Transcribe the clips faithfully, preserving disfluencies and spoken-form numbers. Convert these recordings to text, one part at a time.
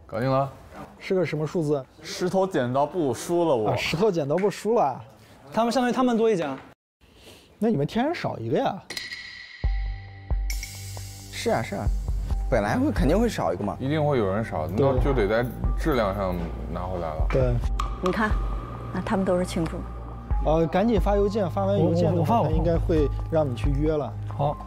搞定了。 是个什么数字？ 石头剪刀布输了我。 啊，石头剪刀布输了。 他们相当于他们多一家。 那你们天然少一个呀？ 是啊是啊，本来会肯定会少一个嘛。 一定会有人少，那就得在质量上拿回来了。 对。 你看，那他们都是庆祝。 呃，赶紧发邮件，发完邮件的话，他应该会让你去约了。 好。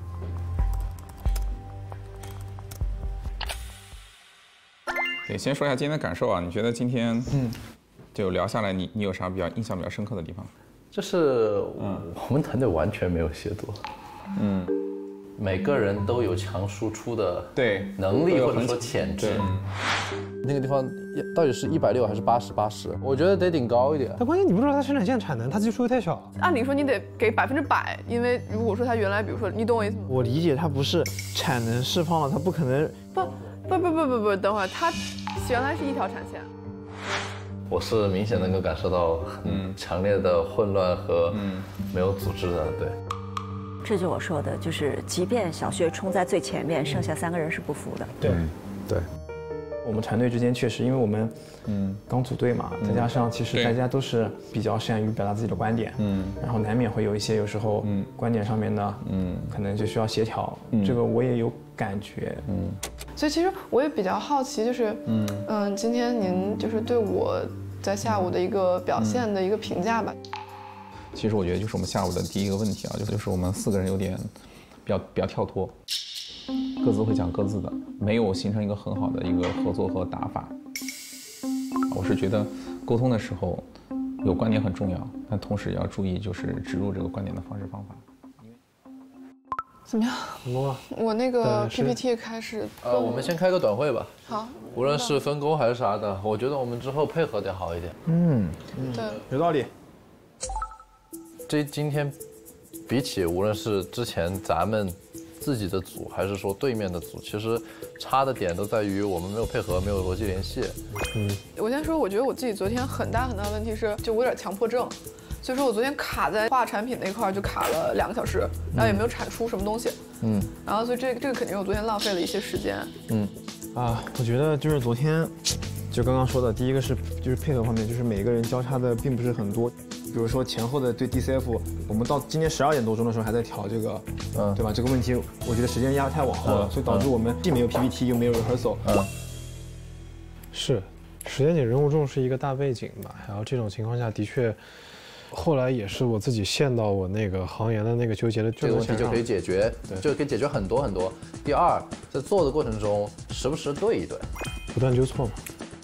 对，先说一下今天的感受啊，你觉得今天嗯，就聊下来你，你你有啥比较印象比较深刻的地方？ 就是我们团队完全没有亵渎，嗯，每个人都有强输出的对能力或者说潜质。那个地方到底是一百六还是八十八十？我觉得得顶高一点。 但关键你不知道它生产线产能，它技术又太小。 按理说你得给百分之百，因为如果说它原来，比如说你懂我意思吗？ 我理解它不是产能释放了，它不可能。 不不不不不不，等会儿它原来是一条产线。 我是明显能够感受到很强烈的混乱和没有组织的，对。 这就我说的，就是即便小薛冲在最前面，剩下三个人是不服的。 对， 对。 我们团队之间确实，因为我们嗯刚组队嘛，再加上其实大家都是比较善于表达自己的观点，嗯，然后难免会有一些有时候嗯观点上面呢，嗯，可能就需要协调，这个我也有感觉，嗯。 所以其实我也比较好奇，就是嗯嗯，今天您就是对我在下午的一个表现的一个评价吧。 其实我觉得就是我们下午的第一个问题啊，就是就是我们四个人有点比较比较跳脱，各自会讲各自的，没有形成一个很好的一个合作和打法。我是觉得沟通的时候有观点很重要，但同时也要注意就是植入这个观点的方式方法。 怎么样？我那个 P P T 开始。 呃，我们先开个短会吧。 好。 无论是分工还是啥的，我觉得我们之后配合得好一点。 嗯， 对， 有道理。 这今天，比起无论是之前咱们自己的组，还是说对面的组，其实差的点都在于我们没有配合，没有逻辑联系。 嗯，我先说，我觉得我自己昨天很大很大的问题是，就我有点强迫症。所以说我昨天卡在画产品那块就卡了两个小时，然后也没有产出什么东西，嗯，然后所以这个这个肯定是我昨天浪费了一些时间， 嗯，啊，我觉得就是昨天，就刚刚说的，第一个是就是配合方面，就是每个人交叉的并不是很多，比如说前后的对 D C F， 我们到今天十二点多钟的时候还在调这个，嗯，对吧？这个问题我觉得时间压得太往后了，所以导致我们既没有 P P T 又没有 rehearsal， 嗯， 是，时间点任务重是一个大背景吧，然后这种情况下的确。后来也是我自己陷到我那个行业的那个纠结的这个问题就可以解决，就可以解决很多很多。第二，在做的过程中，时不时对一对， 不断纠错嘛。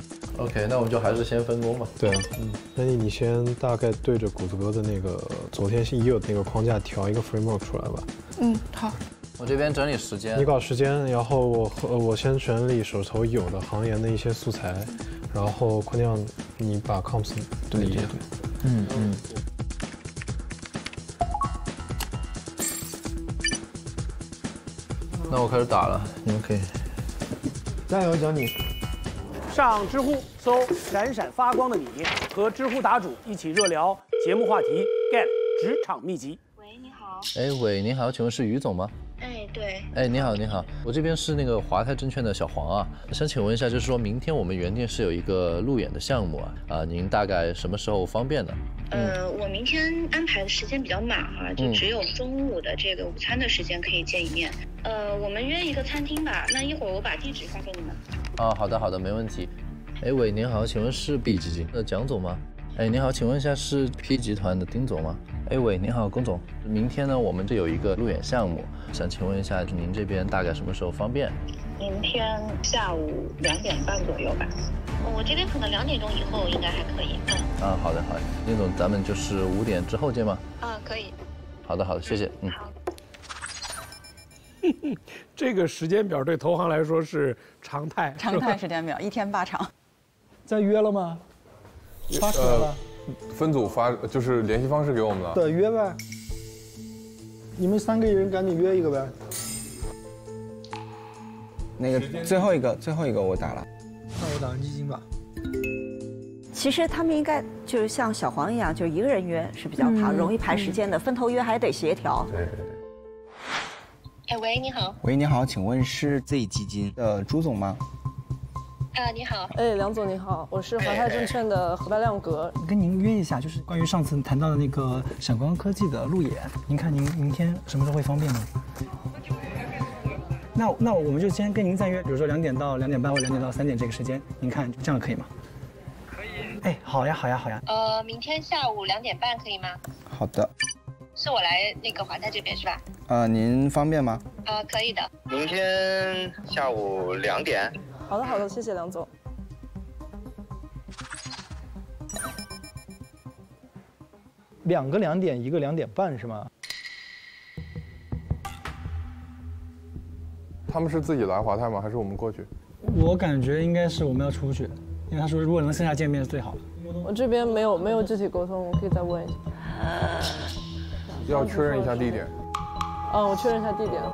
OK， 那我们就还是先分工吧。 对啊，嗯，那你你先大概对着谷子哥的那个昨天已有的那个框架调一个 framework 出来吧。 嗯，好。 我这边整理时间， 你搞时间，然后我我先整理手头有的行研的一些素材，然后坤亮你把 comps 对一对。 嗯嗯。 那我开始打了，你们可以加油，讲你。 上知乎搜“闪闪发光的你”，和知乎答主一起热聊节目话题 ，get 职场秘籍。 喂，你好。 哎，喂，你好，请问是于总吗？ 哎，对。 哎，你好，你好，我这边是那个华泰证券的小黄啊，想请问一下，就是说明天我们原定是有一个路演的项目啊，啊，您大概什么时候方便呢？ 呃，我明天安排的时间比较满哈，就只有中午的这个午餐的时间可以见一面。呃，我们约一个餐厅吧，那一会儿我把地址发给你们。 啊，好的好的，没问题。哎，喂，您好，请问是 B 基金的蒋总吗？哎，您好，请问一下是 P 集团的丁总吗？哎，喂，您好，龚总，明天呢我们这有一个路演项目，想请问一下，您这边大概什么时候方便？ 明天下午两点半左右吧。我这边可能两点钟以后应该还可以。嗯。 啊，好的好的，丁总，咱们就是五点之后见吗？ 啊，可以。 好的好的，谢谢。嗯。 好。 这个时间表对投行来说是常态。 常态时间表，一天八场。 再约了吗？发出来了。 呃、分组发就是联系方式给我们了。 对，约呗。你们三个人赶紧约一个呗。 那个最后一个，最后一个我打了。 那我打完基金吧。 其实他们应该就是像小黄一样，就一个人约是比较好，嗯、容易排时间的。分头约还得协调。 对对对。 哎，喂，你好。 喂，你好，请问是 Z 基金的朱总吗？ 啊，你好。 哎，梁总你好，我是华泰证券的何白亮格， 跟您约一下，就是关于上次谈到的那个闪光科技的路演，您看您明天什么时候会方便吗？那那我们就先跟您再约，比如说两点到两点半或两点到三点这个时间，您看这样可以吗？可以。哎，好呀好呀好呀。 呃，明天下午两点半可以吗？ 好的。 是我来那个华泰这边是吧？ 呃，您方便吗？ 呃，可以的。 明天下午两点。 好的好的，谢谢梁总。 两个两点，一个两点半是吗？ 他们是自己来华泰吗？还是我们过去？ 我感觉应该是我们要出去，因为他说如果能线下见面是最好的。 我这边没有没有具体沟通，我可以再问一下。 要确认一下地点。 嗯，我确认一下地点。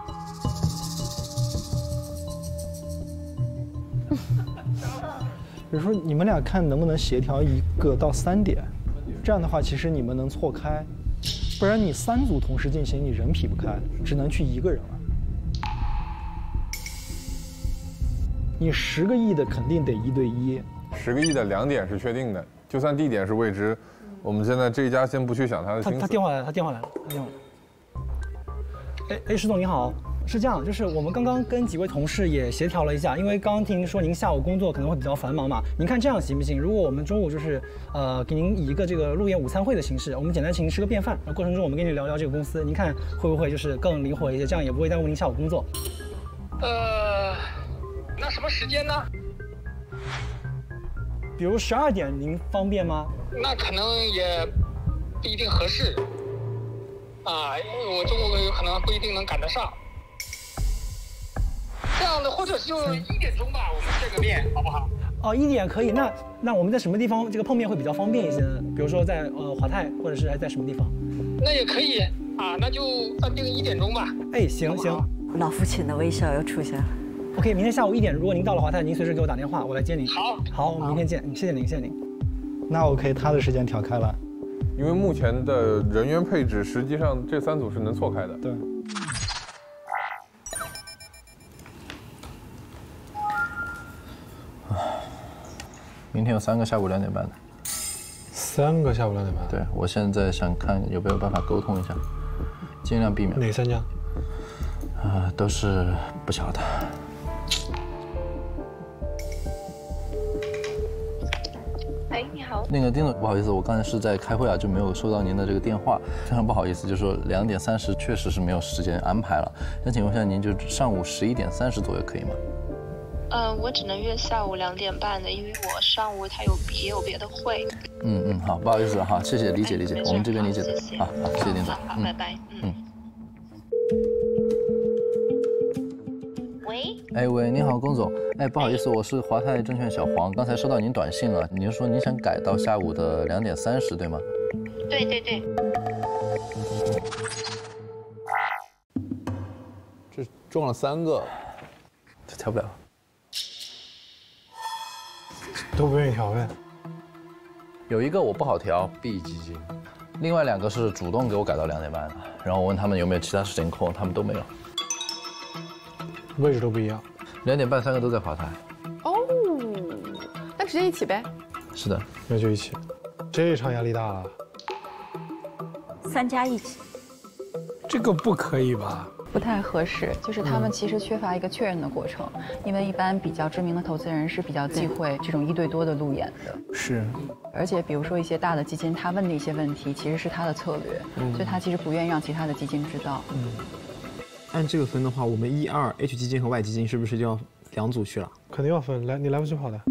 比如说你们俩看能不能协调一个到三点，这样的话其实你们能错开，不然你三组同时进行，你人劈不开，只能去一个人了。你十个亿的肯定得一对一， 十个亿的两点是确定的，就算地点是未知，我们现在这一家先不去想他的心思。 他他电话来了，他电话来了，他电话来了。哎哎，石总你好。是这样，就是我们刚刚跟几位同事也协调了一下，因为刚刚听您说您下午工作可能会比较繁忙嘛，您看这样行不行？如果我们中午就是呃给您以一个这个路演午餐会的形式，我们简单请您吃个便饭，然后过程中我们跟您聊聊这个公司，您看会不会就是更灵活一些，这样也不会耽误您下午工作。 呃，那什么时间呢？ 比如十二点，您方便吗？ 那可能也不一定合适啊，因为我中午有可能不一定能赶得上。这样的，或者就一点钟吧，我们见个面，好不好？ 哦，一点可以。那那我们在什么地方这个碰面会比较方便一些呢？比如说在呃华泰，或者是还在什么地方？ 那也可以啊，那就暂定一点钟吧。 哎，行行。 老父亲的微笑又出现了。 OK， 明天下午一点，如果您到了华泰，您随时给我打电话，我来接您。 好， 好，我们明天见，谢谢您，谢谢您。 那 OK， 他的时间调开了， 因为目前的人员配置，实际上这三组是能错开的。 对。 明天有三个下午两点半的， 三个下午两点半。 对，我现在想看有没有办法沟通一下，尽量避免。 哪三家？ 啊、呃，都是不小的。 哎，你好。 那个丁总，不好意思，我刚才是在开会啊，就没有收到您的这个电话，非常不好意思。就说两点三十确实是没有时间安排了，想请问一下，您就上午十一点三十左右可以吗？ 嗯，我只能约下午两点半的，因为我上午他有也有别的会。 嗯嗯，好，不好意思哈，谢谢理解理解，我们这边理解的。好好，谢谢丁总。 好，拜拜。嗯。喂。 哎喂，你好，龚总。哎，不好意思，我是华泰证券小黄，刚才收到您短信了，您说您想改到下午的两点三十，对吗？ 对对对。 这中了三个， 这调不了。 都不愿意调呗。 有一个我不好调 ，B 基金，另外两个是主动给我改到两点半的，然后我问他们有没有其他时间空，他们都没有。 位置都不一样， 两点半三个都在华泰。 哦，那直接一起呗。 是的， 那就一起。这一场压力大了。 三家一起。 这个不可以吧？ 不太合适，就是他们其实缺乏一个确认的过程，嗯、因为一般比较知名的投资人是比较忌讳这种一对多的路演的。 是， 而且比如说一些大的基金，他问的一些问题其实是他的策略，嗯、所以他其实不愿意让其他的基金知道。 嗯，按这个分的话，我们一二 H 基金和 Y 基金是不是就要两组去了？ 肯定要分，来，你来不及跑的。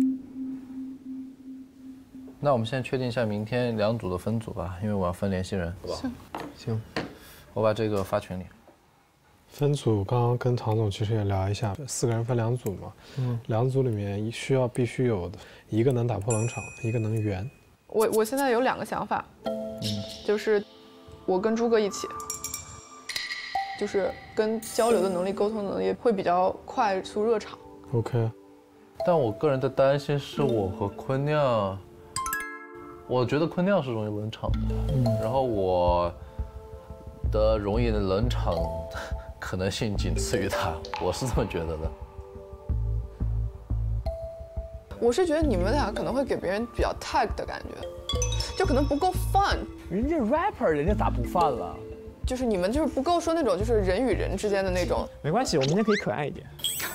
那我们现在确定一下明天两组的分组吧，因为我要分联系人，好不好？ 行， 我把这个发群里。 分组，刚刚跟唐总其实也聊一下，四个人分两组嘛，嗯，两组里面需要必须有的，一个能打破冷场，一个能圆。 我我现在有两个想法，嗯，就是我跟朱哥一起，就是跟交流的能力、沟通能力会比较快速热场。 OK。 但我个人的担心是我和坤亮，我觉得坤亮是容易冷场的，嗯，然后我的容易冷场可能性仅次于他，我是这么觉得的。 我是觉得你们俩可能会给别人比较 tag 的感觉，就可能不够 fun。 人家 rapper， 人家咋不 fun 了？ 就是你们就是不够说那种就是人与人之间的那种。 没关系，我明天可以可爱一点。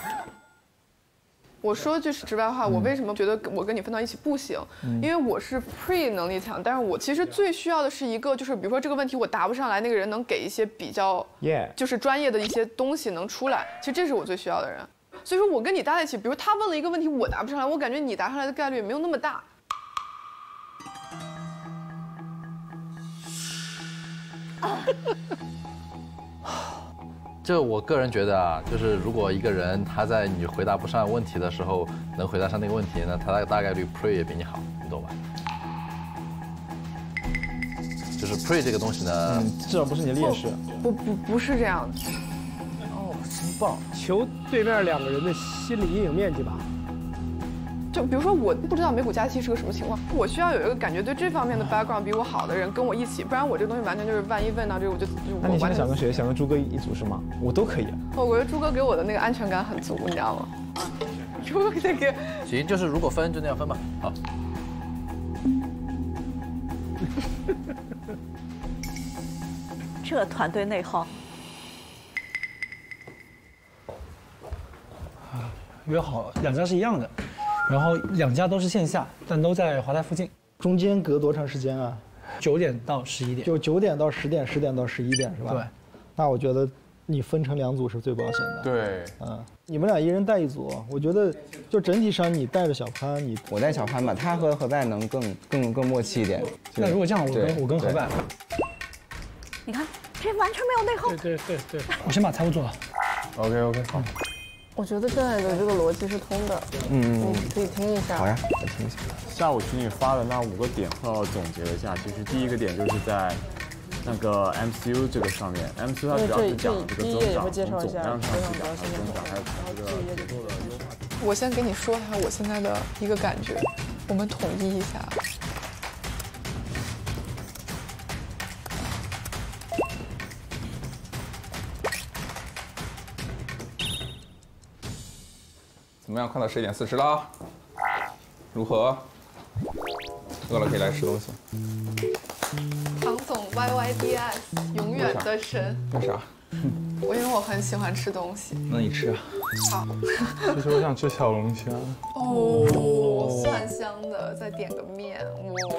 我说句实白话，我为什么觉得我跟你分到一起不行？ 嗯、 因为我是 pre 能力强，但是我其实最需要的是一个，就是比如说这个问题我答不上来，那个人能给一些比较， yeah. 就是专业的一些东西能出来。其实这是我最需要的人。所以说我跟你搭在一起，比如他问了一个问题，我答不上来，我感觉你答上来的概率也没有那么大。 就我个人觉得啊，就是如果一个人他在你回答不上问题的时候能回答上那个问题，那他的大概率 pre 也比你好，你懂吧？就是 pre 这个东西呢， 嗯，至少不是你的劣势。 不不不是这样的。 哦，真棒！求对面两个人的心理阴影面积吧。 就比如说，我不知道美股加息是个什么情况，我需要有一个感觉对这方面的 background 比我好的人跟我一起，不然我这东西完全就是万一问到这个我就就那你现在想跟谁？想跟朱哥一组是吗？我都可以。 我觉得朱哥给我的那个安全感很足，你知道吗？朱哥那个行，就是如果分就那样分吧。好。 这团队内耗。 约好两家是一样的，然后两家都是线下，但都在华泰附近。 中间隔多长时间啊？ 九点到十一点。 就九点到十点，十点到十一点是吧？ 对。 那我觉得你分成两组是最保险的。 对。 嗯，你们俩一人带一组，我觉得就整体上你带着小潘，你我带小潘吧，他和何拜能更更更默契一点。 那如果这样，我跟我跟何拜。 你看，这完全没有内耗。 对对对对。我先把财务做了。 OK OK 好。 我觉得现在的这个逻辑是通的，嗯，你可以听一下。 好呀，我听一下。 下午群里发的那五个点后总结了一下，其实第一个点就是在那个 M C U 这个上面 ，M C U 它主要是讲这个增长，从总量上去讲它的增长，还有从这个结构的优化。 我先给你说一下我现在的一个感觉，我们统一一下。 怎么样？快到十一点四十了，如何？饿了可以来吃东西。 唐总 Y Y D S 永远的神。 为啥？ 我因为我很喜欢吃东西。 那你吃啊。 好。 其实我想吃小龙虾。 哦，蒜香的，再点个面，哇。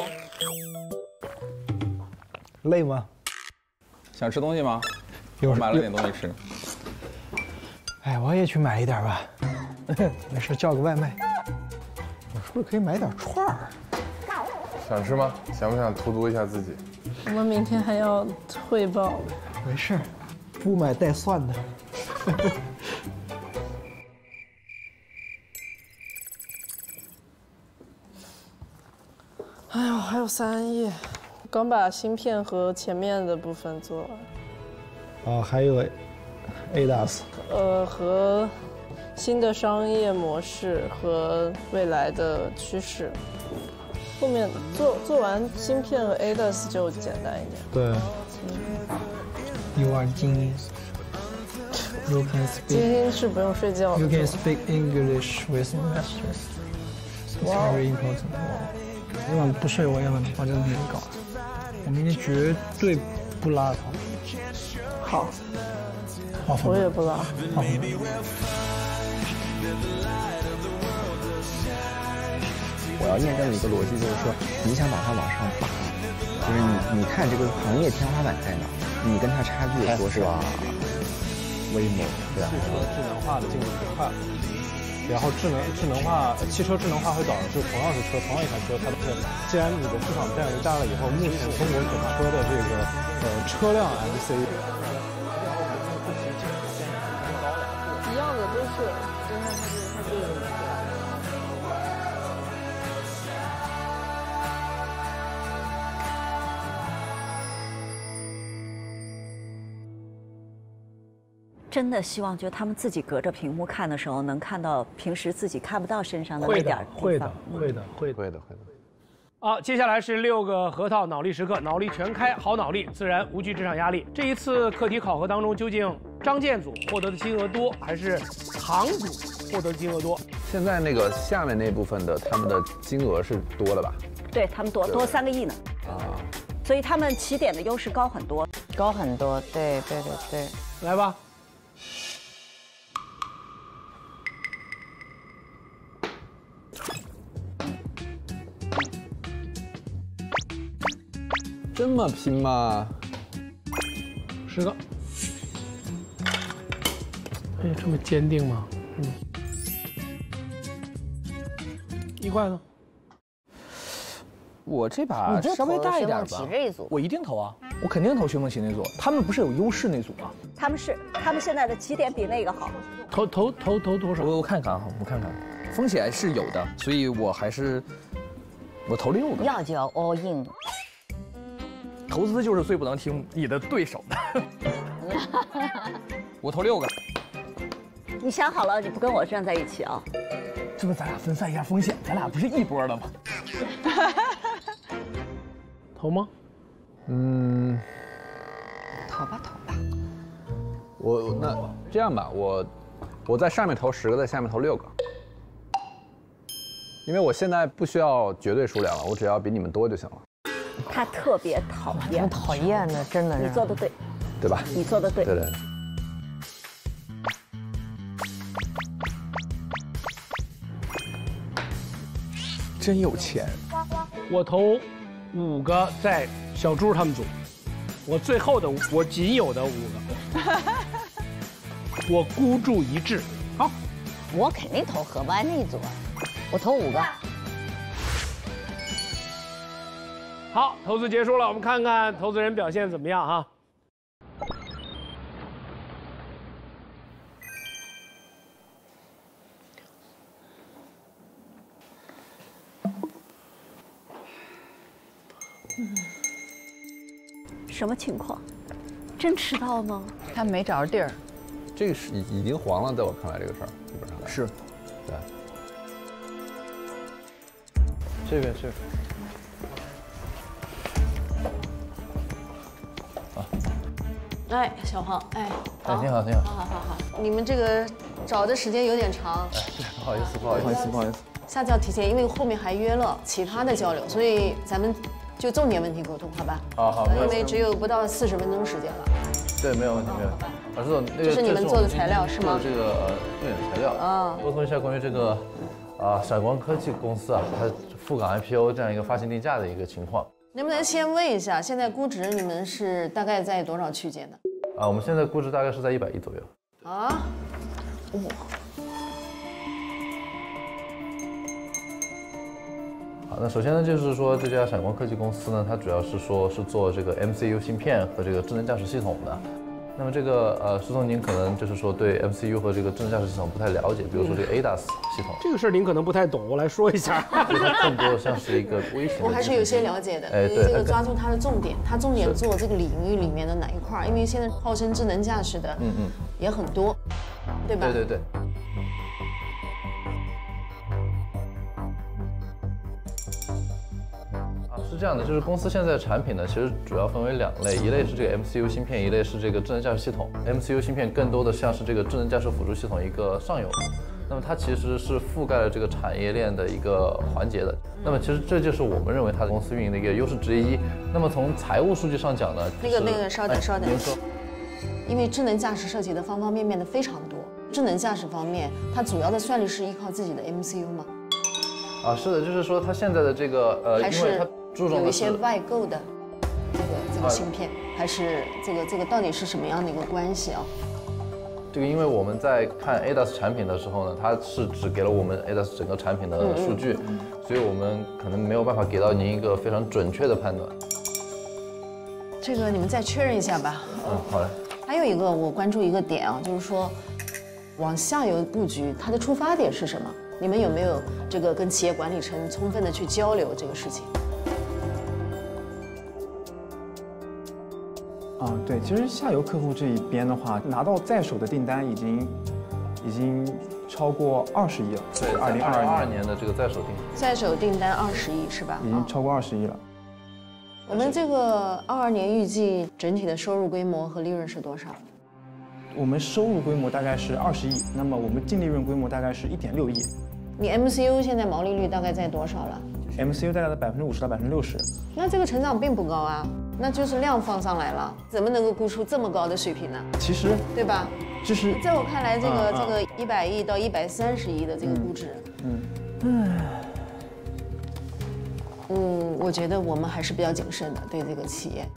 累吗？ 想吃东西吗？ 我买了点东西吃。 哎，我也去买一点吧。没事，叫个外卖。我是不是可以买点串儿？ 想吃吗？想不想荼毒一下自己？ 我们明天还要汇报。 没事，不买带蒜的。 哎呦，还有三页，刚把芯片和前面的部分做完。 哦，还有 A D A S。 呃，和。新的商业模式和未来的趋势，后面做做完芯片和 A D A S 就简单一点。 对。You are genius. You can speak. 精英是不用睡觉的。 You can speak English with investors. It's very important. 今晚不睡我也很保证给你搞。我明天绝对不拉他。 好。 好， 我也不拉。 好。 我要验证的一个逻辑就是说，你想把它往上拔，就是你你看这个行业天花板在哪，你跟它差距有多少？威猛，对吧？ 汽车智能化的进步最快，然后智能智能化，汽车智能化会导致同样是车，同样一台车，它的既然你的市场占有率大了以后，目前中国整车的这个呃车辆 M C。 一样的都是，你看它这它这个。 真的希望，就他们自己隔着屏幕看的时候，能看到平时自己看不到身上的那点地方。 会的，会的，会的， 会的，会的。 好，接下来是六个核桃脑力时刻，脑力全开，好脑力，自然无惧职场压力。这一次课题考核当中，究竟张建组获得的金额多，还是唐组获得金额多。 现在那个下面那部分的他们的金额是多了吧？ 对他们多多三个亿呢。啊，所以他们起点的优势高很多， 高很多。对对对对， 来吧。 这么拼吗？ 十个。哎呀，这么坚定吗？嗯。一块呢？ 我这把稍微大一点吧。我一定投啊！我肯定投薛梦琪那组。他们不是有优势那组吗？ 他们是，他们现在的起点比那个好。 投投投投多少？ 我我看看啊，我看看，风险是有的，所以我还是我投六个。 要就要 all in。 投资就是最不能听你的对手的。我投六个。 你想好了，你不跟我站在一起啊？ 这不咱俩分散一下风险，咱俩不是一波的吗？ 投吗？ 嗯， 投吧投吧。 我那这样吧，我我在上面投十个，在下面投六个，因为我现在不需要绝对数量了，我只要比你们多就行了。 他特别讨厌， 讨厌的，真的是。 你做的对， 对吧？ 你做的对， 对对。 真有钱。 我投五个在小猪他们组，我最后的我仅有的五个，我孤注一掷。好， 我肯定投何湾那一组，我投五个。 好，投资结束了，我们看看投资人表现怎么样哈。 什么情况？真迟到吗？ 他没找着地儿。 这个是已已经黄了，在我看来，这个事儿基本上来是， 对。 这边这边。 哎，小黄，哎， 哎，你好，你好， 好好好好，你们这个找的时间有点长， 哎，不好意思，不好意思， 不好意思， 下次要提前，因为后面还约了其他的交流，所以咱们就重点问题沟通，好吧？ 好好， 因为只有不到四十分钟时间了。 对，没有问题，没有问题。老师总，那个这是你们做的材料是吗？ 这个路演材料啊，沟通一下关于这个啊闪光科技公司啊，它赴港 I P O 这样一个发行定价的一个情况。 能不能先问一下，现在估值你们是大概在多少区间的？ 啊，我们现在估值大概是在一百亿左右。 啊，哇！ 好，那首先呢，就是说这家闪光科技公司呢，它主要是说是做这个 M C U 芯片和这个智能驾驶系统的。那么这个呃，施总您可能就是说对 M C U 和这个智能驾驶系统不太了解，比如说这个 A D A S 系统。 这个事儿您可能不太懂，我来说一下。 它更多的像是一个微型的。 我还是有些了解的， 哎， 因为这个抓住它的重点，它重点做这个领域里面的哪一块？因为现在号称智能驾驶的，嗯嗯，也很多，对吧？ 对对对。是这样的，就是公司现在的产品呢，其实主要分为两类，一类是这个 M C U 芯片，一类是这个智能驾驶系统。M C U 芯片更多的像是这个智能驾驶辅助系统一个上游，那么它其实是覆盖了这个产业链的一个环节的。那么其实这就是我们认为它公司运营的一个优势之一。那么从财务数据上讲呢， 那个那个稍等稍等， 您说， 因为智能驾驶涉及的方方面面的非常多。智能驾驶方面，它主要的算力是依靠自己的 M C U 吗？ 啊，是的，就是说它现在的这个呃， 还是有一些外购的这个这个芯片，还是这个这个到底是什么样的一个关系啊？ 这个因为我们在看 A D A S 产品的时候呢，它是只给了我们 A D A S 整个产品的数据，嗯嗯、所以我们可能没有办法给到您一个非常准确的判断。 这个你们再确认一下吧。 嗯，好嘞。 还有一个我关注一个点啊，就是说往下游布局，它的出发点是什么？你们有没有这个跟企业管理层充分的去交流这个事情？ 啊，对，其实下游客户这一边的话，拿到在手的订单已经已经超过二十亿了。 对，二零二二年的这个在手订在手订单二十亿是吧？ 已经超过二十亿了。 我们这个二二年预计整体的收入规模和利润是多少？ 我们收入规模大概是二十亿，那么我们净利润规模大概是一点六亿。 你 M C U 现在毛利率大概在多少了 ？M C U 大概在百分之五十到百分之六十。 那这个成长并不高啊，那就是量放上来了，怎么能够估出这么高的水平呢？ 其实， 对吧？ 就是在我看来，这个、 啊啊、 这个一百亿到一百三十亿的这个估值， 嗯， 嗯，嗯，我觉得我们还是比较谨慎的对这个企业。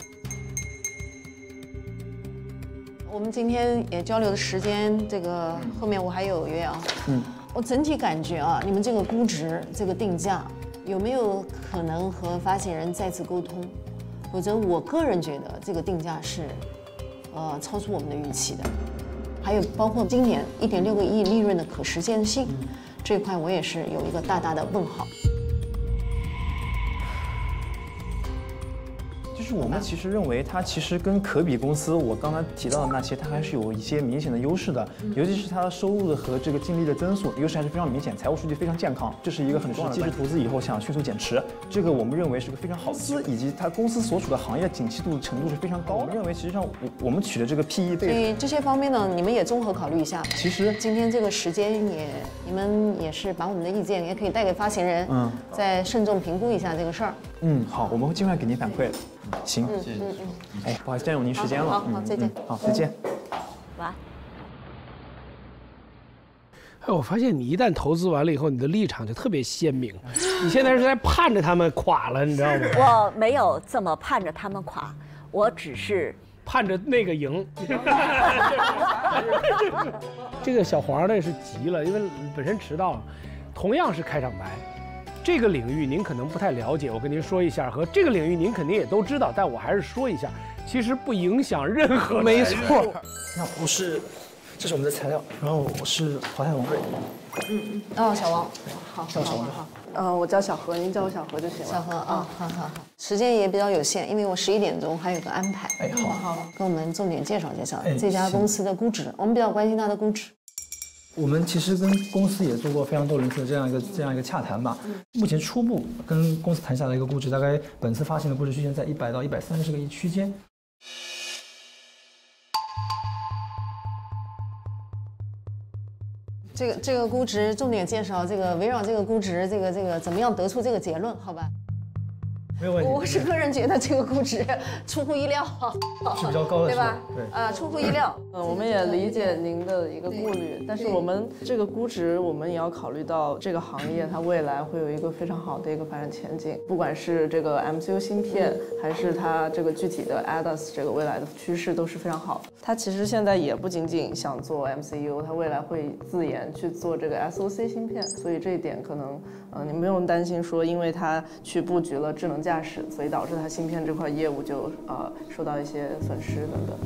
我们今天也交流的时间，这个后面我还有约啊。嗯，我整体感觉啊，你们这个估值、这个定价，有没有可能和发行人再次沟通？否则，我个人觉得这个定价是，呃，超出我们的预期的。还有包括今年一点六个亿利润的可实现性，这一块我也是有一个大大的问号。 就是我们其实认为它其实跟可比公司我刚才提到的那些，它还是有一些明显的优势的，尤其是它的收入的和这个净利的增速优势还是非常明显，财务数据非常健康，这是一个很重要的。基石投资以后想迅速减持，这个我们认为是个非常好的。公司以及它公司所处的行业景气度程度是非常高。我们认为，其实上我我们取的这个 P E 倍， 所以这些方面呢，你们也综合考虑一下。 其实今天这个时间也，你们也是把我们的意见也可以带给发行人，嗯，再慎重评估一下这个事儿。 嗯，好，我们会尽快给您反馈。行， 嗯嗯嗯， 哎，不好意思，占用您时间了。 好，好，再见。 好，再见。 晚。 哎，我发现你一旦投资完了以后，你的立场就特别鲜明。你现在是在盼着他们垮了，你知道吗？ 我没有这么盼着他们垮，我只是盼着那个赢。这个小黄呢是急了，因为本身迟到了，同样是开场白。这个领域您可能不太了解，我跟您说一下，和这个领域您肯定也都知道，但我还是说一下，其实不影响任何。 没错。那我是，这是我们的材料，然后我是华泰王瑞。 嗯嗯。哦，小王，好， 叫小王好。 呃，我叫小何，您叫我小何就行了。 小何啊，好好好。时间也比较有限，因为我十一点钟还有个安排。 哎，好。 好，跟我们重点介绍介绍这家公司的估值，我们比较关心它的估值。 我们其实跟公司也做过非常多轮次的这样一个这样一个洽谈吧。目前初步跟公司谈下来一个估值，大概本次发行的估值区间在一百到一百三十个亿区间。 这个这个估值重点介绍，这个围绕这个估值，这个这个怎么样得出这个结论？好吧？ 没有问题。 我是个人觉得这个估值出乎意料， 是比较高的， 对吧？ 对啊，出乎意料。 嗯，我们也理解您的一个顾虑，但是我们这个估值，我们也要考虑到这个行业它未来会有一个非常好的一个发展前景，不管是这个 M C U 芯片，还是它这个具体的 A D A S 这个未来的趋势都是非常好的。它其实现在也不仅仅想做 M C U， 它未来会自研去做这个 S O C 芯片，所以这一点可能，呃，你不用担心说，因为它去布局了智能驾驶，所以导致它芯片这块业务就呃受到一些损失等等。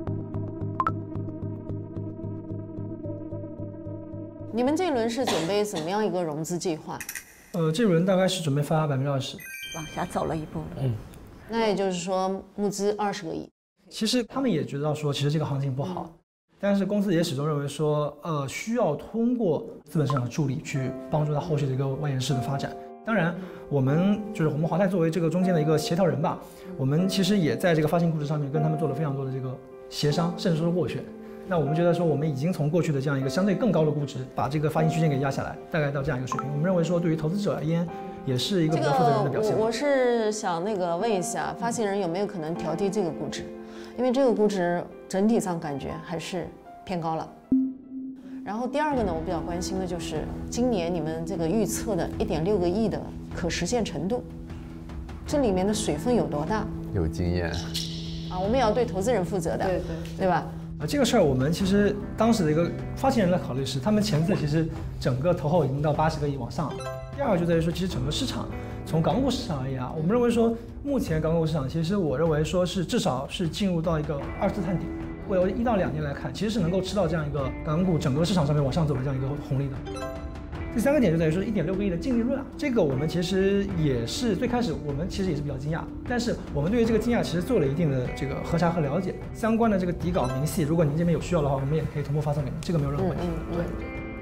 你们这一轮是准备怎么样一个融资计划？ 呃，这轮大概是准备发百分之二十， 往下走了一步。 嗯， 那也就是说募资二十个亿。 其实他们也知道说，其实这个行情不好，嗯、但是公司也始终认为说，呃，需要通过资本市场助力去帮助它后续的一个外延式的发展。当然，我们就是我们华泰作为这个中间的一个协调人吧，我们其实也在这个发行估值上面跟他们做了非常多的这个协商，甚至说是斡旋。那我们觉得说，我们已经从过去的这样一个相对更高的估值，把这个发行区间给压下来，大概到这样一个水平。我们认为说，对于投资者而言，也是一个比较负责任的表现。 这个我我是想那个问一下，发行人有没有可能调低这个估值？因为这个估值整体上感觉还是偏高了。然后第二个呢，我比较关心的就是今年你们这个预测的一点六个亿的可实现程度，这里面的水分有多大？ 有经验啊，我们也要对投资人负责的， 对对对吧？ 啊，这个事儿我们其实当时的一个发行人的考虑是，他们前次其实整个投后已经到八十个亿往上了。第二个就在于说，其实整个市场从港股市场而言啊，我们认为说目前港股市场其实我认为说是至少是进入到一个二次探底。未来一到两年来看，其实是能够吃到这样一个港股整个市场上面往上走的这样一个红利的。第三个点就在于说一点六个亿的净利润啊，这个我们其实也是最开始我们其实也是比较惊讶，但是我们对于这个惊讶其实做了一定的这个核查和了解，相关的这个底稿明细，如果您这边有需要的话，我们也可以同步发送给您，这个没有任何问题。 嗯嗯对。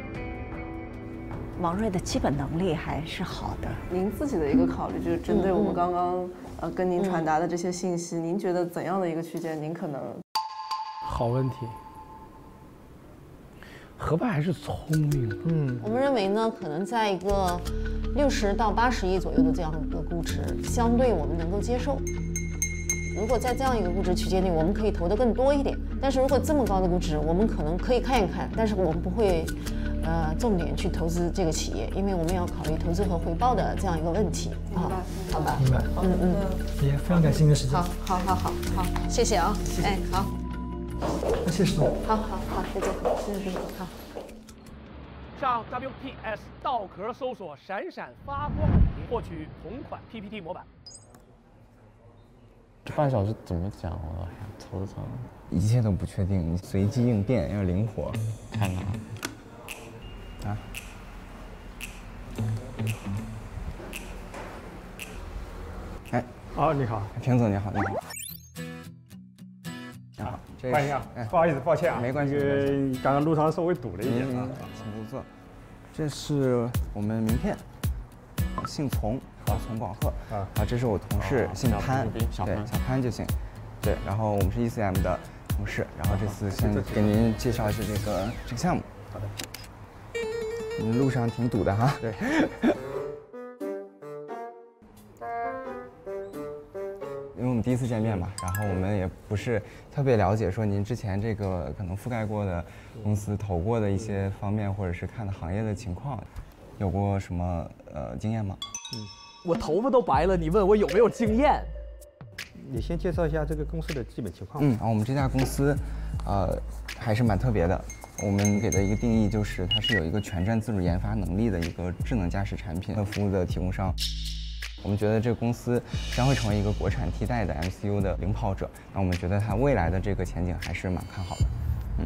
王瑞的基本能力还是好的。 您自己的一个考虑就是针对我们刚刚呃跟您传达的这些信息，您觉得怎样的一个区间您可能？ 好问题， 何爸还是聪明。 嗯，我们认为呢，可能在一个六十到八十亿左右的这样一个估值，相对我们能够接受。如果在这样一个估值区间内，我们可以投的更多一点。但是如果这么高的估值，我们可能可以看一看，但是我们不会，呃，重点去投资这个企业，因为我们要考虑投资和回报的这样一个问题。啊，好吧， 明白。 嗯嗯， 也非常感谢您的时间。 好，好，好，好，好，谢谢啊。哎，好。 那谢谢总。 好好好，再见，谢谢，好。 上 W P S 稻壳搜索“闪闪发光的你”，获取同款 P P T 模板。 这半小时怎么讲？我头疼。 一切都不确定，你随机应变，要灵活。 看哪？ 啊？哎， 哦，你好， 平总，你好，你好。你好， 欢迎啊！不好意思，抱歉啊， 没关系。 这个刚刚路上稍微堵了一点啊， 请入座。这是我们名片，姓丛，啊，丛广鹤。啊，啊，这是我同事，姓潘，对，小潘就行。对，然后我们是 E C M 的同事，然后这次先给您介绍一下这个这个项目。好的。嗯，路上挺堵的哈。 对。 因为我们第一次见面嘛，然后我们也不是特别了解，说您之前这个可能覆盖过的公司投过的一些方面，或者是看的行业的情况，有过什么呃经验吗？ 嗯，我头发都白了，你问我有没有经验？ 你先介绍一下这个公司的基本情况。 嗯，然后我们这家公司，呃，还是蛮特别的。我们给的一个定义就是，它是有一个全站自主研发能力的一个智能驾驶产品和服务的提供商。我们觉得这个公司将会成为一个国产替代的 M C U 的领跑者。那我们觉得它未来的这个前景还是蛮看好的。嗯。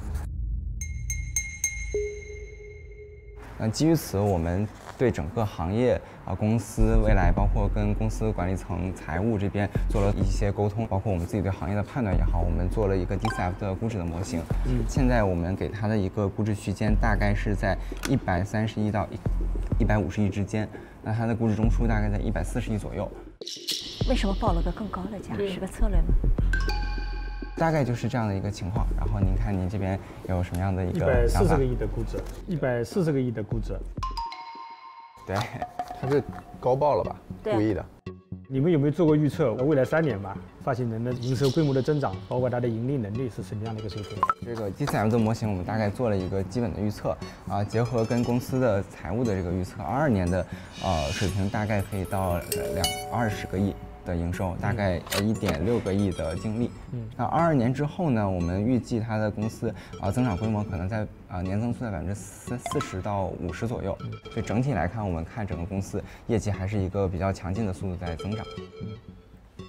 那基于此，我们对整个行业啊、公司未来，包括跟公司管理层、财务这边做了一些沟通，包括我们自己对行业的判断也好，我们做了一个 D C F 的估值的模型。嗯。现在我们给它的一个估值区间大概是在一百三十亿到一百五十亿之间。那它的估值中枢大概在一百四十亿左右。 为什么报了个更高的价？是个策略吗？ 大概就是这样的一个情况。然后您看您这边有什么样的一个想法？ 一百四十个亿的估值，一百四十个亿的估值。 对， 他是高报了吧？故意的。 你们有没有做过预测？未来三年吧，发行人的营收规模的增长，包括它的盈利能力是什么样的一个水平？ 这个 D C F 的模型，我们大概做了一个基本的预测啊，结合跟公司的财务的这个预测，二二年的呃水平大概可以到两二十个亿的营收，大概呃一点六个亿的净利。嗯，那二二年之后呢，我们预计它的公司啊增长规模可能在啊年增速在百分之四四十到五十左右。所以整体来看，我们看整个公司业绩还是一个比较强劲的速度在增长。嗯，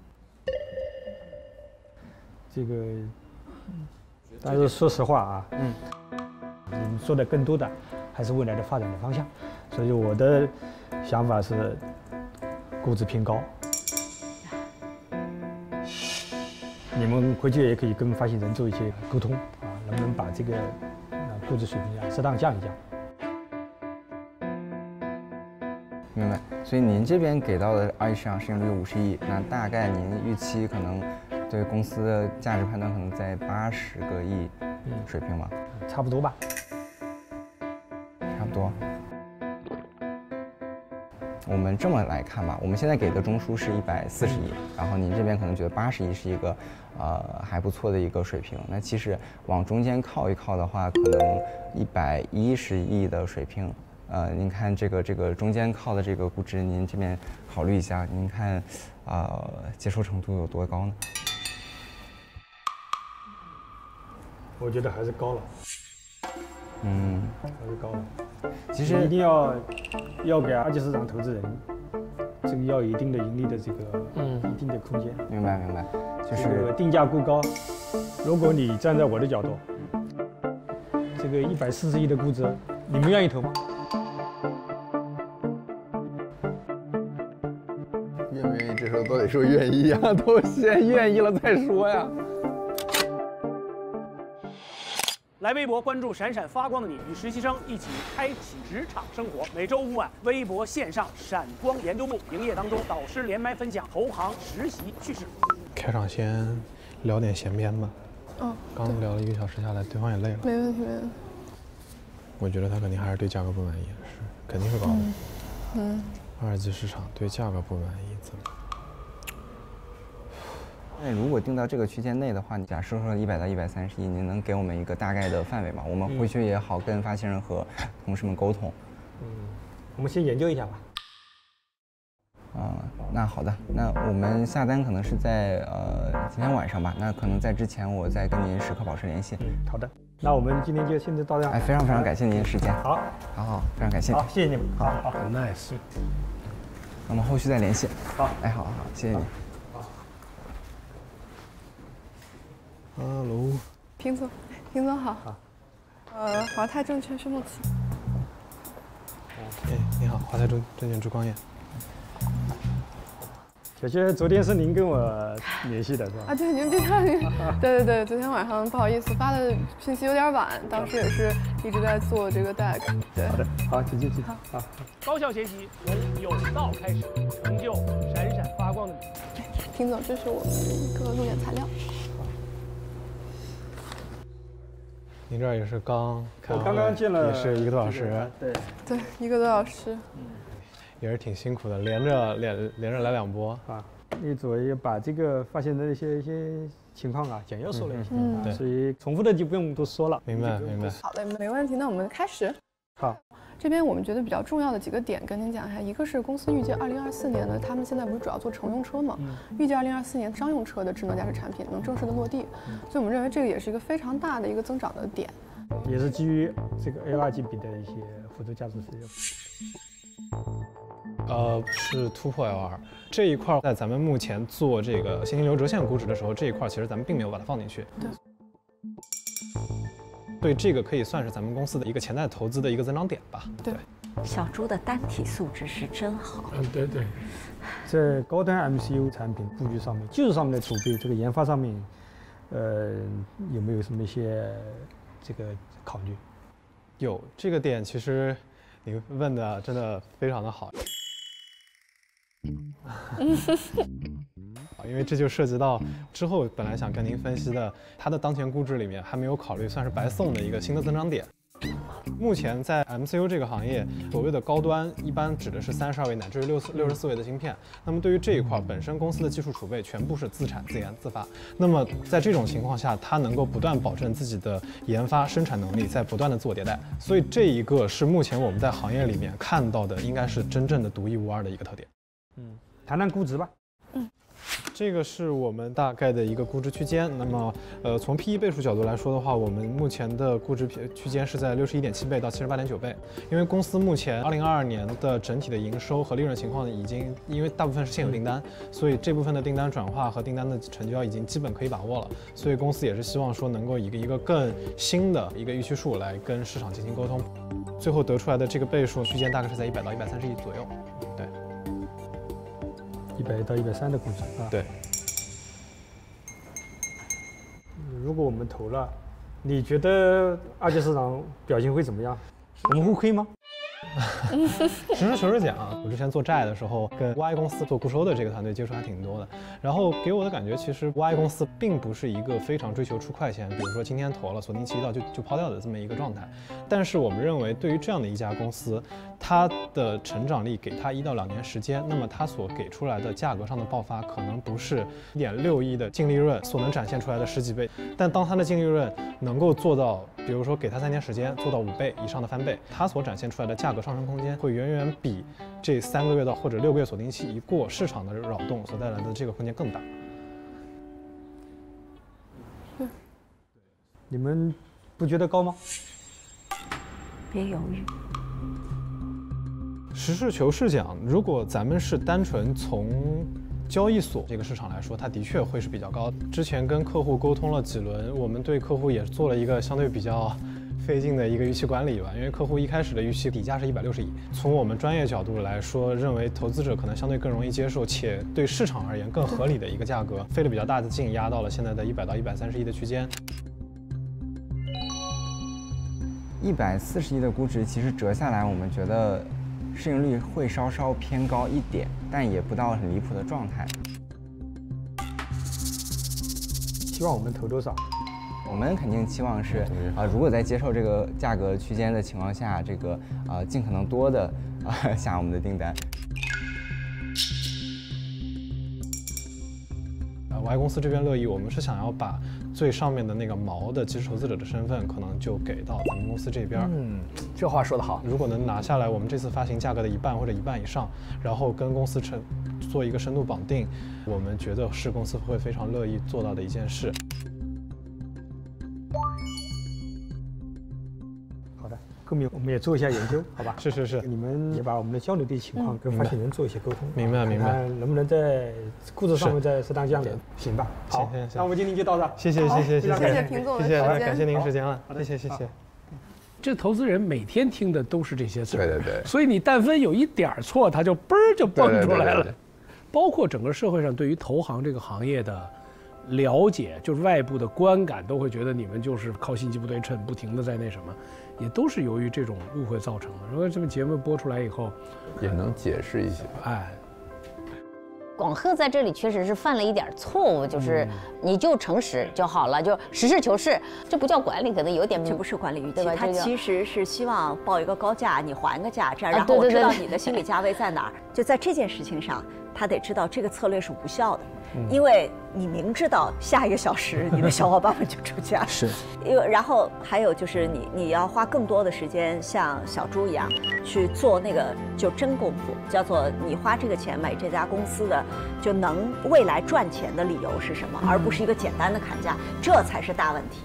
这个，但是说实话啊，嗯，你们说的更多的还是未来的发展的方向，所以我的想法是估值偏高。你们回去也可以跟发行人做一些沟通啊，能不能把这个啊估值水平啊适当降一降？ 明白。所以您这边给到的二级市场市盈率五十亿，那大概您预期可能对公司的价值判断可能在八十个亿水平吗？ 嗯，差不多吧。 差不多。我们这么来看吧，我们现在给的中枢是一百四十亿，然后您这边可能觉得八十亿是一个呃还不错的一个水平。那其实往中间靠一靠的话，可能一百一十亿的水平。呃，您看这个这个中间靠的这个估值，您这边考虑一下，您看，呃，接受程度有多高呢？ 我觉得还是高了。 嗯， 还是高了。 其实一定要要给二级市场投资人，这个要有一定的盈利的这个嗯一定的空间。 明白明白，就是这个定价过高。如果你站在我的角度，这个一百四十亿的估值，你们愿意投吗？ 愿不愿意？这时候都得说愿意啊，都先愿意了再说呀。 来微博关注闪闪发光的你，与实习生一起开启职场生活。每周五晚，微博线上闪光研究部营业当中，导师连麦分享投行实习趣事。 开场先聊点闲篇吧。 嗯。 刚聊了一个小时下来，对方也累了。 没问题，没问题。 我觉得他肯定还是对价格不满意，是肯定会高的。 嗯。 二级市场对价格不满意怎么？ 那如果定到这个区间内的话，你假设说一百到一百三十一，您能给我们一个大概的范围吗？我们回去也好跟发行人和同事们沟通。 嗯，我们先研究一下吧。 啊、呃，那好的，那我们下单可能是在呃今天晚上吧。那可能在之前我再跟您时刻保持联系。 嗯，好的。那我们今天就现在到这样。 哎，非常非常感谢您的时间。 好， 好好，非常感谢。 好，谢谢你们。好好很 nice。 我们后续再联系。 好， 哎，好好好，谢谢你。 Hello， 平总，平总好。好。呃，华泰证券薛梦琪。 哎，你好，华泰证证券朱光彦。 小薛，昨天是您跟我联系的是吧？ 啊，对，您别看您，对对对，昨天晚上不好意思发的信息有点晚，当时也是一直在做这个 deck。 对，好的，好，请进，请好。 好， 高效学习从有道开始，成就闪闪发光的你。 平总，这是我们的一个路演材料。 您这儿也是刚看， 我刚刚进了， 也是一个多小时。 对， 对，一个多小时。 也是挺辛苦的，连着连连着来两波啊。你主要把这个发现的一些一些情况啊简要说了一下， 嗯， 对，所以重复的就不用多说了。 明白明白。 好的，没问题，那我们开始。 好， 这边我们觉得比较重要的几个点跟您讲一下，一个是公司预计二零二四年呢，他们现在不是主要做乘用车嘛，嗯、预计二零二四年商用车的智能驾驶产品能正式的落地，嗯、所以我们认为这个也是一个非常大的一个增长的点。 也是基于这个 L 二 G B 的一些辅助驾驶使用。 呃，是突破 L 二 这一块，在咱们目前做这个现金流折现估值的时候，这一块其实咱们并没有把它放进去。 对。 对，这个可以算是咱们公司的一个潜在投资的一个增长点吧。 对。 小朱的单体素质是真好。 嗯，对对。在高端 M C U 产品布局上面，技术上面的储备，这个研发上面，呃，有没有什么一些这个考虑？ 有这个点，其实你问的真的非常的好。因为这就涉及到之后本来想跟您分析的，它的当前估值里面还没有考虑算是白送的一个新的增长点。目前在 M C U 这个行业，所谓的高端一般指的是三十二位乃至于六六十四位的芯片。那么对于这一块，本身公司的技术储备全部是自产自研自发。那么在这种情况下，它能够不断保证自己的研发生产能力在不断的自我迭代。所以这一个是目前我们在行业里面看到的，应该是真正的独一无二的一个特点。 嗯，谈谈估值吧。 嗯。 这个是我们大概的一个估值区间。那么，呃，从 P E 倍数角度来说的话，我们目前的估值区间是在六十一点七倍到七十八点九倍。因为公司目前二零二二年的整体的营收和利润情况已经，因为大部分是现有订单，所以这部分的订单转化和订单的成交已经基本可以把握了。所以公司也是希望说能够以一个一个更新的一个预期数来跟市场进行沟通，最后得出来的这个倍数区间大概是在一百到一百三十亿左右。对。 一百到一百三的估值啊， 对。 如果我们投了，你觉得二级市场表现会怎么样？我们会亏吗？ 实事求是讲，我之前做债的时候，跟 Y 公司做固收的这个团队接触还挺多的。然后给我的感觉，其实 Y 公司并不是一个非常追求出快钱，比如说今天投了，锁定期一到就就抛掉的这么一个状态。但是我们认为，对于这样的一家公司，它的成长力给它一到两年时间，那么它所给出来的价格上的爆发，可能不是一点六亿的净利润所能展现出来的十几倍。但当它的净利润能够做到，比如说给它三年时间做到五倍以上的翻倍，它所展现出来的价格上升空间会远远比这三个月到或者六个月锁定期一过，市场的扰动所带来的这个空间更大。 你们不觉得高吗？ 别犹豫。 实事求是讲，如果咱们是单纯从交易所这个市场来说，它的确会是比较高。之前跟客户沟通了几轮，我们对客户也做了一个相对比较费劲的一个预期管理吧，因为客户一开始的预期底价是一百六十亿，从我们专业角度来说，认为投资者可能相对更容易接受，且对市场而言更合理的一个价格，费了比较大的劲，压到了现在的一百到一百三十亿的区间。 一百四十亿的估值，其实折下来，我们觉得市盈率会稍稍偏高一点，但也不到很离谱的状态。 希望我们投多少？ 我们肯定期望是啊、呃，如果在接受这个价格区间的情况下，这个啊、呃、尽可能多的啊、呃、下我们的订单。 呃，Y公司这边乐意，我们是想要把最上面的那个毛的基础投资者的身份，可能就给到咱们公司这边。 嗯，这话说得好。 如果能拿下来我们这次发行价格的一半或者一半以上，然后跟公司成做一个深度绑定，我们觉得是公司会非常乐意做到的一件事。 好的，各位我们也做一下研究，好吧？ 是是是， 你们也把我们的交流的情况跟发行人做一些沟通。 明白明白。 能不能在故事上面再适当降点？行吧。好，那我们今天就到这。 谢谢谢谢谢谢， 谢谢平总的时间， 感谢您时间了，谢谢谢谢。 这投资人每天听的都是这些字， 对对对， 所以你但凡有一点错，他就嘣儿就蹦出来了。包括整个社会上对于投行这个行业的了解，就是外部的观感，都会觉得你们就是靠信息不对称，不停的在那什么，也都是由于这种误会造成的。如果这个节目播出来以后， 也能解释一些。 哎。 广贺在这里确实是犯了一点错误，就是你就诚实就好了，就实事求是，这不叫管理，可能有点这不是管理语气， 对吧？ 他其实是希望报一个高价，你还个价，这样然后我知道你的心理价位在哪儿。就在这件事情上，他得知道这个策略是无效的，因为你明知道下一个小时你的小伙伴们就出价， 是， 因为然后还有就是你你要花更多的时间像小猪一样去做那个就真功夫，叫做你花这个钱买这家公司的就能未来赚钱的理由是什么，而不是一个简单的砍价，这才是大问题。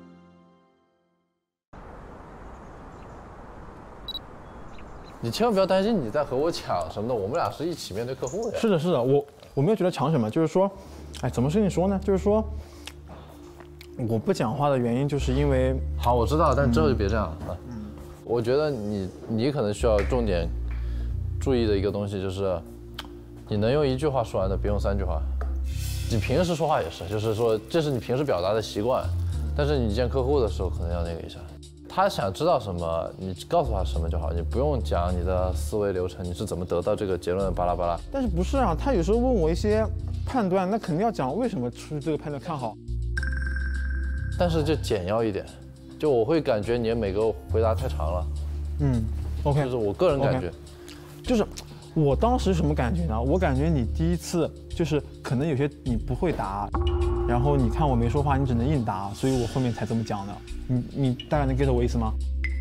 你千万不要担心你在和我抢什么的，我们俩是一起面对客户的。 是的，是的，我我没有觉得抢什么，就是说，哎，怎么跟你说呢？就是说，我不讲话的原因就是因为…… 好，我知道，但之后就别这样了。嗯，我觉得你你可能需要重点注意的一个东西就是，你能用一句话说完的，别用三句话。你平时说话也是，就是说这是你平时表达的习惯，但是你见客户的时候可能要那个一下。他想知道什么，你告诉他什么就好，你不用讲你的思维流程，你是怎么得到这个结论的巴拉巴拉。 但是不是啊？他有时候问我一些判断，那肯定要讲为什么出这个判断看好。 但是就简要一点，就我会感觉你的每个回答太长了。 嗯 ，OK， 就是我个人感觉， okay. 就是我当时什么感觉呢？我感觉你第一次就是可能有些你不会答。然后你看我没说话，你只能应答，所以我后面才这么讲的。你你大概能 get 我意思吗？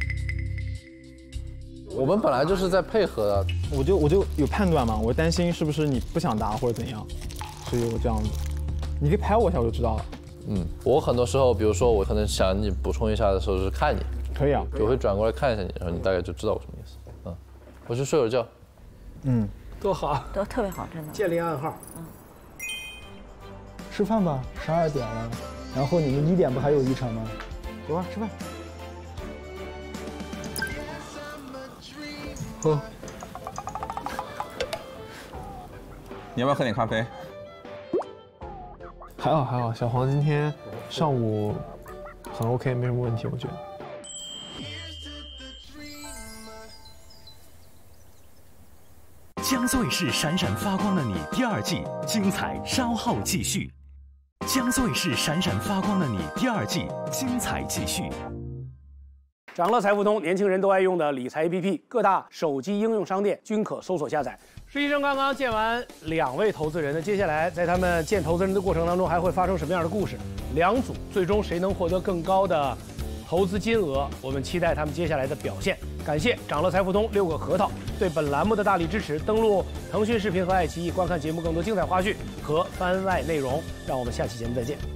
我们本来就是在配合的， 我就我就有判断嘛，我担心是不是你不想答或者怎样，所以我这样子。你可以拍我一下，我就知道了。 嗯，我很多时候，比如说我可能想你补充一下的时候，是看你。 可以啊。 我会转过来看一下你，然后你大概就知道我什么意思。嗯，我去睡会儿觉。 嗯， 多好， 都特别好，真的。 建立暗号。 嗯。 吃饭吧，十二点了，然后你们一点不还有一场吗？ 走吧，吃饭。 喝。你要不要喝点咖啡？ 还好还好，小黄今天上午很 OK， 没什么问题，我觉得。 江苏卫视闪闪发光的你第二季精彩稍后继续。江苏卫视闪闪发光的你第二季精彩继续。 掌乐财付通，年轻人都爱用的理财 A P P， 各大手机应用商店均可搜索下载。实习生刚刚见完两位投资人，那接下来在他们见投资人的过程当中，还会发生什么样的故事？两组最终谁能获得更高的投资金额？我们期待他们接下来的表现。感谢掌乐财付通六个核桃对本栏目的大力支持。登录腾讯视频和爱奇艺观看节目更多精彩花絮和番外内容。让我们下期节目再见。